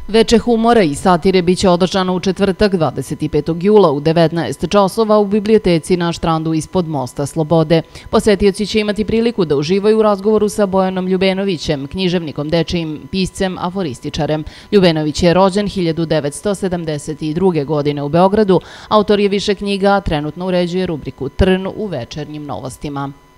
Veče humora i satire biće održano u četvrtak 25. jula u 19 časova u biblioteci na štrandu ispod Mosta Slobode. Posetioci će imati priliku da uživaju u razgovoru sa Bojanom Ljubenovićem, književnikom, dečijim piscem, aforističarem. Ljubenović je rođen 1972. godine u Beogradu, autor je više knjiga, a trenutno uređuje rubriku Trn u Večernjim novostima.